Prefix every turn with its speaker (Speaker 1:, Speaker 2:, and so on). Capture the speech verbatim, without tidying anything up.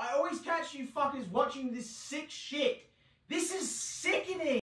Speaker 1: I always catch you fuckers watching this sick shit. This is sickening.